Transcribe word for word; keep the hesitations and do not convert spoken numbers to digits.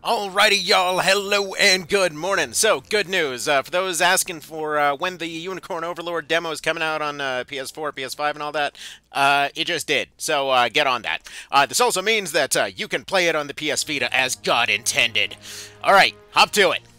Alrighty, y'all, hello and good morning. So, good news. Uh, for those asking for uh, when the Unicorn Overlord demo is coming out on uh, P S four, P S five, and all that, uh, it just did. So, uh, get on that. Uh, this also means that uh, you can play it on the P S Vita as God intended. Alright, hop to it.